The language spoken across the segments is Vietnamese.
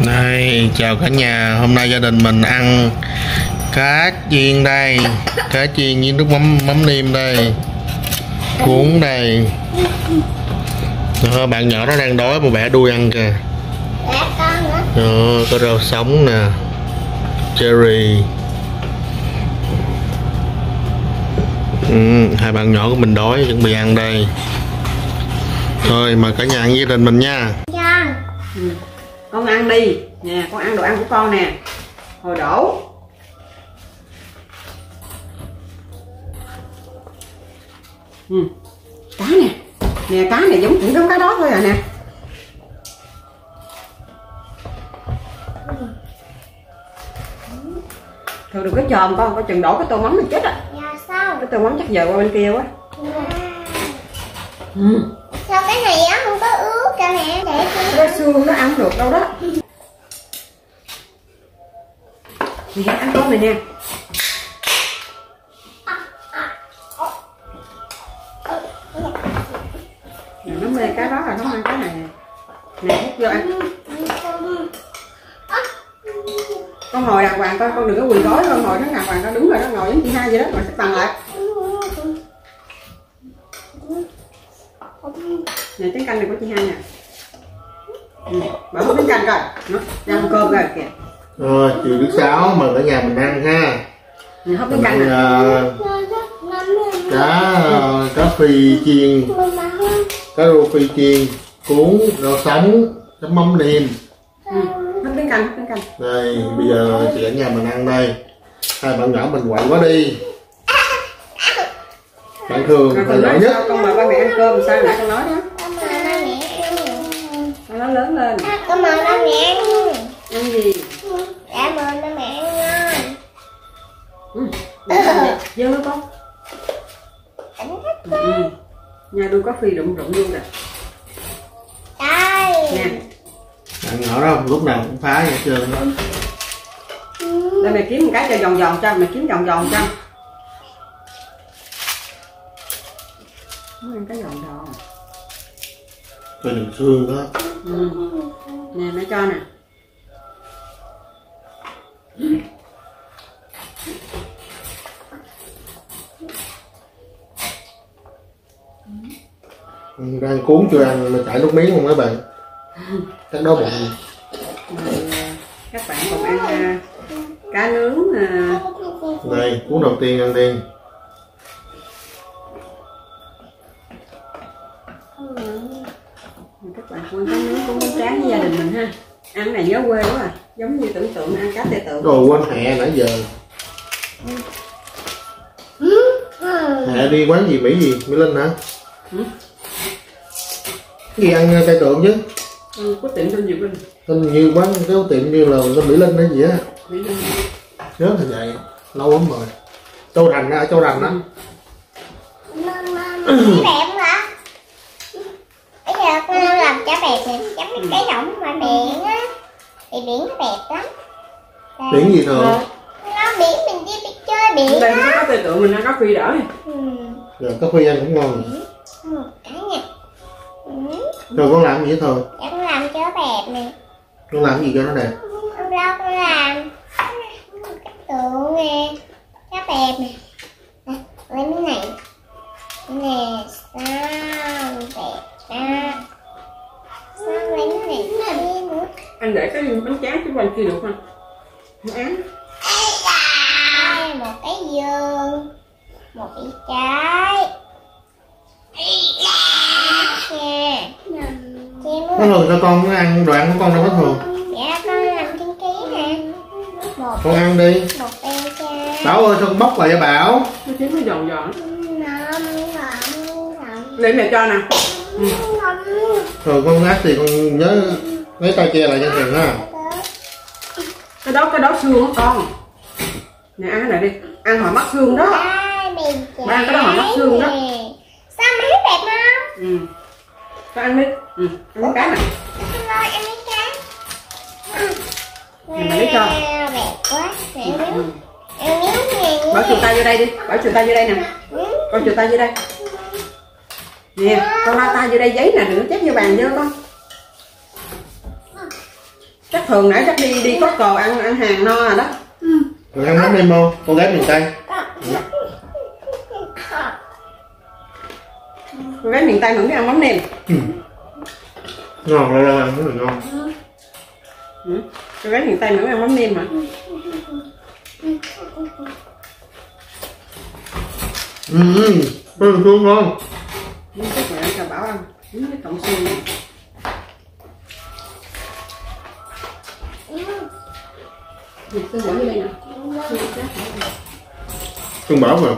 Đây, chào cả nhà. Hôm nay gia đình mình ăn cá chiên đây, cá chiên với nước mắm nêm đây, cuốn đây. Đó, bạn nhỏ nó đang đói mà bẻ đuôi ăn kìa. Đó, có rau sống nè, cherry. Hai bạn nhỏ của mình đói chuẩn bị ăn đây. Thôi mời cả nhà ăn với gia đình mình nha. Con ăn đi nè, con ăn đồ ăn của con nè. Hồi đổ cá nè, nè cá này cũng giống cá đó thôi à nè. Thôi đừng có chồm con, coi chừng đổ cái tô mắm này chết à. Dạ sao? Cái tô mắm chắc giờ qua bên kia quá. Sao cái này á không có ướt cả mẹ? Để Cái xương nó ăn được đâu đó. Thì ăn con này nè. Nó mê cái đó là nó ăn cái này nè. Nè hút vô ăn. Con ngồi đàng hoàng con đừng có quỳ gối, con ngồi nó đàng hoàng, nó đứng rồi đó, ngồi giống chị Hai vậy đó, ngồi xếp bằng lại. Nè chén canh này của chị Hai nè. Mở một chén canh coi, nó ăn cơm rồi kìa. Rồi, chiều thứ 6 mời cả nhà mình ăn ha. Nè hấp chén canh nè. Cá phi chiên, cá rô phi chiên, cuốn, rau sống, chấm mắm nêm. Hấp chén canh, hấp chén canh. Đây, bây giờ chị cả nhà mình ăn đây. Hai bạn nhỏ mình quậy quá đi. Bạn thường là giỏi nhất. Con mời ba mẹ ăn cơm sao nãy con nói đó. con mời ba mẹ ăn. Con nói lớn lên. Con mời ba mẹ ăn. Ăn gì? Dạ mời ba mẹ ăn ngon. Dơ hả con? Nhà đuôi có phi rụng luôn nè. Đây. Nè. Bạn nhỏ đó lúc nào cũng phá vậy trơn đó. Đây mày kiếm một cái cho giòn giòn cho, mày kiếm giòn giòn cho. Nó ăn cái giòn giòn. Coi đường xương đó. Nè nó cho nè. Đang cuốn chưa ăn mà chảy nước miếng không mấy bạn. Chắc đó bụng. Các bạn còn ăn cá nướng. Đây, cuốn đầu tiên ăn đi. Các bạn ăn cá nướng cũng muốn tráng với gia đình mình ha. Ăn cái này nhớ quê quá à, giống như tưởng tượng ăn cá tệ tượng. Rồi quên Hẹ nãy giờ. Hẹ đi quán gì Mỹ gì? Mỹ Linh hả? Cái gì ăn tây tượng chứ? Có tiệm tên gì bên? Tên như quán cái tiệm như là tên Mỹ Linh hay gì á. Mỹ Linh. Nhớ là vậy, lâu lắm rồi. Châu Thành á, Châu Thành á. Cái đẹp không hả? Bây giờ con làm chả bẹp nè, giống cái rỗng ngoài biển á. Thì biển nó đẹp lắm. Biển gì thường? Nó biển mình đi chơi biển Đây á. có tệ tượng mình ăn cá phi đỡ. Rồi có phi ăn cũng ngon. Cái nè. Rồi con làm gì thường? Dạ con làm chớ bẹp nè. Con làm gì cho nó đẹp? Không đâu con làm cái tượng nè, cá bẹp nè. Nè, lấy miếng này. Nè, sao bẹp ra. Sao lấy miếng này thêm nữa. Anh để cái bánh tráng cái bên kia được không? Không án. Đây, một cái dương, một cái trái. Nè. Có thường cho con nó ăn đồ ăn của con đâu có thường. Dạ con làm trên ký nè. Con ăn đi. Một bên trái. Bảo ơi sao con bóc lại cho Bảo. Nó kiếm nó giòn giòn. Ngon. Để mẹ cho nè. Thường con ác thì con nhớ lấy tay che lại cho thường ha. Cái đó xương á con. Nè ăn cái này đi. Ăn hồi mắt xương đó. Ba ăn cái đó hồi mắt xương đó. Sao mà thấy đẹp không? Con ăn đi. Ăn cái này. Rồi ăn miếng cá. Mẹ lấy cho. Đẹp quá. Mẹ miếng. Ăn miếng này. Bảo chuột tay vô đây đi. Bảo chuột tay vô đây nè. Con chuột tay vô đây. Nè, con la tay vô đây giấy nè, đừng có chép vô bàn vô con. chắc thường nãy chắc đi Costco ăn hàng no rồi đó. Con ăn mắm nêm không? Con gái miền Tây. Con gái miền Tây không biết ăn mắm nêm. Ngon lên ăn rất là ngon. Con gái miền Tây không biết ăn mắm nêm hả? Xương ngon. Muốn chút mẹ cho Bảo ăn. Cái cọng xương này. Xương bỏ vô đây nè. Xương Bảo mà.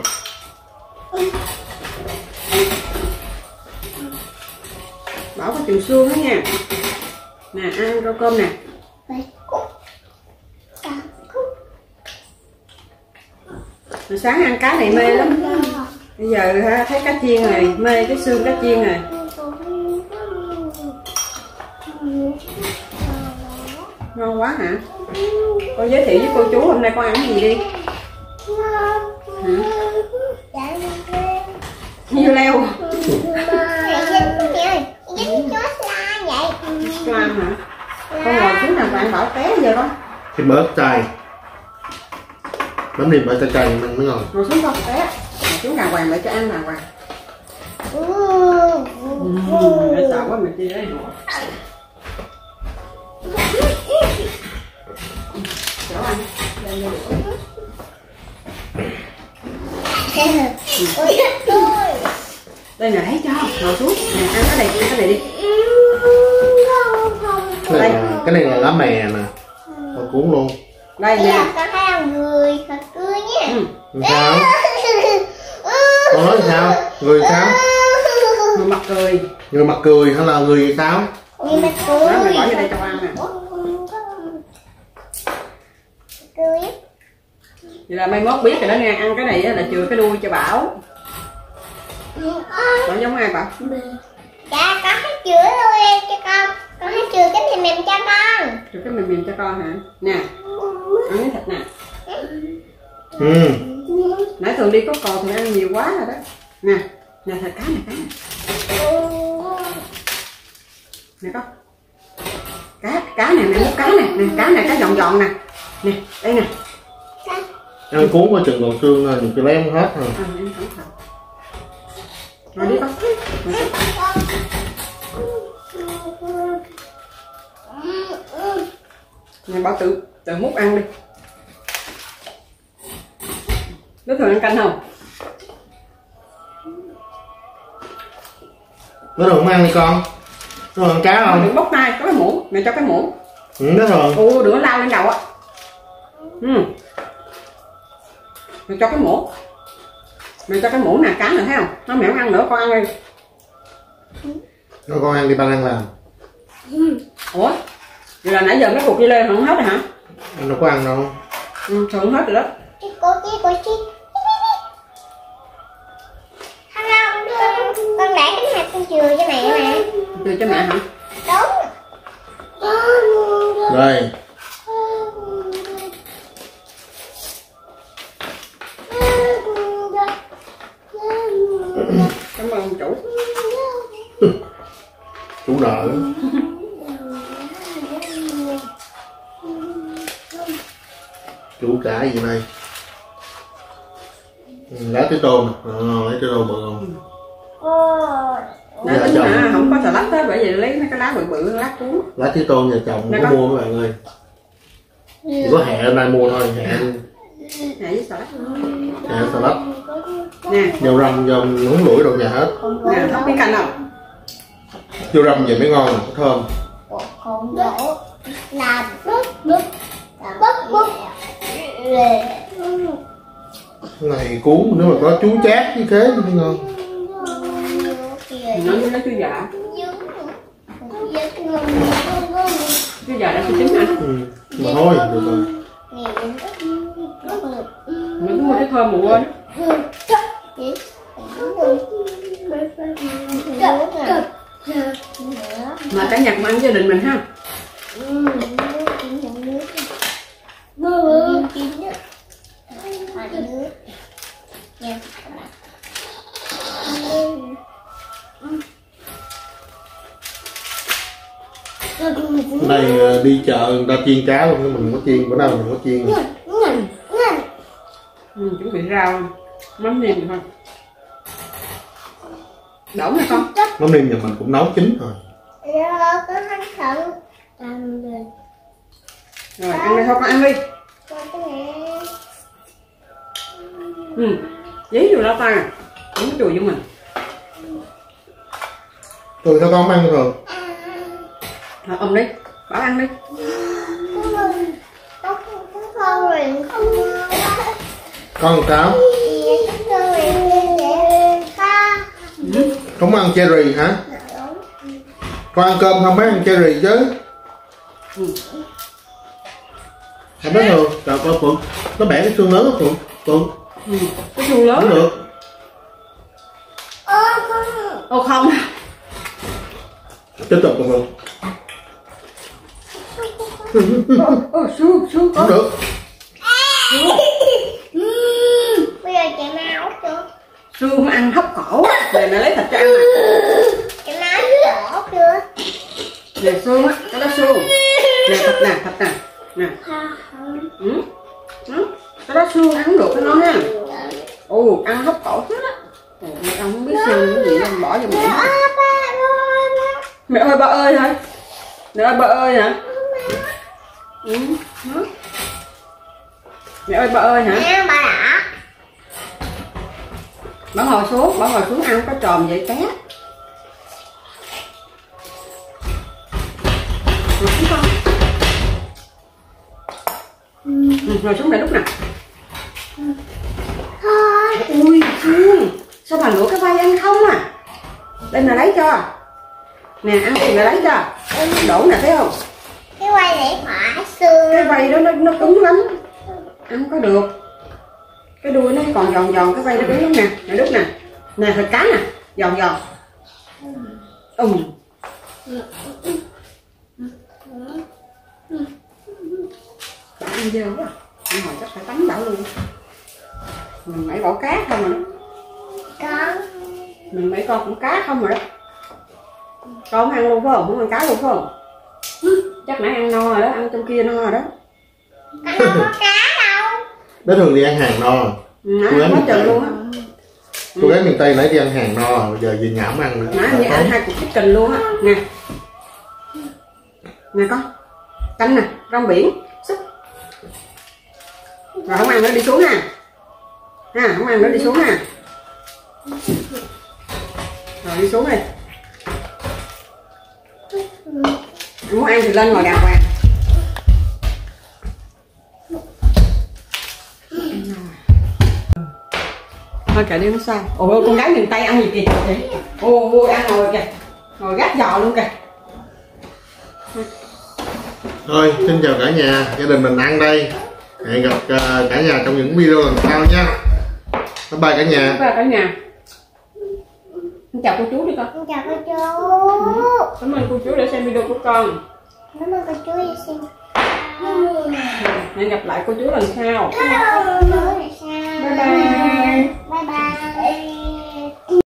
Bảo có chừng xương đó nha. Nè ăn rau cơm nè. Hồi sáng ăn cá này mê lắm. Bây giờ thấy cá chiên rồi, mê cái xương cá chiên rồi. Ngon quá hả? Con giới thiệu với cô chú hôm nay con ăn cái gì đi. Hả? Như leo. Slam hả? Con ngồi xuống nào bạn Bảo té giờ đó. Thịt bớt cay. Mắm nêm bở cay mình mới ngon. Ngồi xuống con té. Ngồi xuống đàng hoàng để cho ăn đàng hoàng. Sợ quá mình chi đấy. Chỗ ăn. Đây nè thấy cho, ngồi xuống, nè ăn cái này đi. Cái này là lá mè nè. Con cuốn luôn. Đây nè. Con thấy ăn người, thật cười nha. Sao? Con nói sao? Người sao? Người mặt cười. Người mặt cười hay là người sao? Người mặt cười. Đó, mày bỏ vô đây cho ăn nè. Cười. Vậy là mai mốt biết rồi đó nghe, ăn cái này là chừa cái đuôi cho Bảo. Bảo giống ai Bảo? Dạ con thấy chữa luôn em cho con. Con thấy chữa cái mềm mềm cho con. Chừa cái mềm cho con hả? Nè, ăn cái thịt nè. Nãy thường đi có cò thì ăn nhiều quá rồi đó. Nè, nè thịt cá nè. Nè con. Cá nè, mẹ múc cá nè, cá giòn nè. Nè, đây nè. Ăn cuốn qua chừng còn xương rồi, mình lấy không hết rồi. Em cẩn thận. Rồi đi con. Nè Bảo tự múc ăn đi. Nó thường ăn canh không? Nó thường không ăn đi con. Nó ăn cá không? Đừng bóc tay, có cái muỗng, mẹ cho cái muỗng. Nó thường. Đừng có lao lên đầu á. Mẹ cho cái muỗng. Mẹ cho cái muỗng nè, cá nữa thấy không? Nó mẹ không ăn nữa, con ăn đi. Nó con ăn đi, ba ăn làm. Ủa? Vậy là nãy giờ mấy cục dưa leo không hết rồi hả? Anh đâu có ăn đâu. Không hết rồi đó. Cô chi. Không, con để cái hạt con chừa cho mẹ nè. Chừa cho mẹ hả? Đúng. Đây. Cảm ơn chủ. Chủ nợ. Chủ trả gì đây? Lá tía tôm. Lấy tía tôm bự không? Đã tính mà không có xà lách hết, bởi vì lấy mấy cái lá bự lá cuốn. Lá tía tôm nhà chồng không có mua mấy bạn ơi. Chỉ có hẹ hôm nay mua thôi, hẹ với xà lách. Hẹ xà lách. Nè. Dầu răm, dầu nướng lủi đâu nhà hết. Nè, không biết canh không? Dầu răm vậy mới ngon nè, thơm. Con đổ làm bút. Này cuốn nếu mà có chú chát như thế thì ngon. Nó chú dạ. Chú dạ đã chú trứng anh. Mà thôi, được rồi. Nó mua cái thơm mùa quên. Mà cả nhà cùng ăn gia đình mình ha. Đây đi chợ người ta chiên cá luôn, mình có chiên bữa nào mình có chiên. Chuẩn bị rau mắm nêm được không? Đổ nha con. Mắm nêm nhà mình cũng nấu chín rồi. Có thanh thận. Rồi ăn đi thôi, con ăn đi. Dí vô lao tay, không có chùi vô mình. Rồi sao con ăn rồi? Thôi ôm đi, bảo ăn đi. Con sao? Không ăn cherry hả? Con ăn cơm không phải ăn cherry chứ. Không biết rồi, trời con Phượng, nó bẻ cái xương lớn đó Phượng. Phượng. Cái xương lớn. Không được. Ô không. Tiếp tục con Phượng. Xương Bây con. giờ chị máu chưa? Xương ăn hấp cổ. Nè mẹ lấy thịt cho ăn nè. Chị máu đổ chưa? Nè xương á, cái đó xương. Nè thịt nè. Nè. Cái đó xương ăn được cái nó ha. Ăn hấp cổ chứ đó. Mẹ không biết xương cái gì đâu, bỏ vô mẹ. Mẹ ơi ba ơi hả? Mẹ ơi ba ơi hả? Mẹ ơi ba ơi hả? Nè bà đã. Bà ngồi xuống ăn có tròn vậy té. Ngồi xuống đây lúc nào. Thôi. Ui xương, sao bà lựa cái vai ăn không à? Đây nè lấy cho. Nè ăn thì mẹ lấy cho. Đổ nè thấy không? Cái quay để phải xương. Cái vai đó nó cứng lắm. Ăn có được. Cái đuôi nó còn giòn, cái vai nó cứng lắm nè. Nè đút nè. Nè thịt cá nè, giòn. Bảo ăn dơ quá. Ăn hồi chắc phải tắm Bảo luôn. Mình mấy bỏ cá không rồi đó. Con. Mình mấy con cũng cá không rồi đó. Con ăn luôn phải không? Không ăn cá luôn phải không? Chắc nãy ăn no rồi đó, ăn trong kia no rồi đó. Con đâu có cá đâu. Bé thường đi ăn hàng no. Nãy quá trời luôn á. Cô gái miền Tây nãy đi ăn hàng no, bây giờ về nhảm ăn nữa. Nãy giờ ăn 2 cục chicken luôn á. Nè. Nè con. Canh nè, rong biển. Xúc. Rồi không ăn nữa đi xuống ha. Không ăn nữa đi xuống ha. Rồi đi xuống đi. Muốn ăn thì lên ngồi đàng hoàng. Thôi kệ đi không sao. Ôi con gái miền Tây ăn gì kìa. Ôi ăn ngồi kìa. Ngồi gác giò luôn kìa. Thôi xin chào cả nhà, gia đình mình ăn đây. Hẹn gặp cả nhà trong những video lần sau nha. Bye bye cả nhà. Bye bye cả nhà. Chào cô chú đi con. Chào cô chú. Cảm ơn cô chú đã xem video của con. Cảm ơn cô chú đã xem. Hẹn gặp lại cô chú lần sau. Bye bye. Bye bye. Bye bye.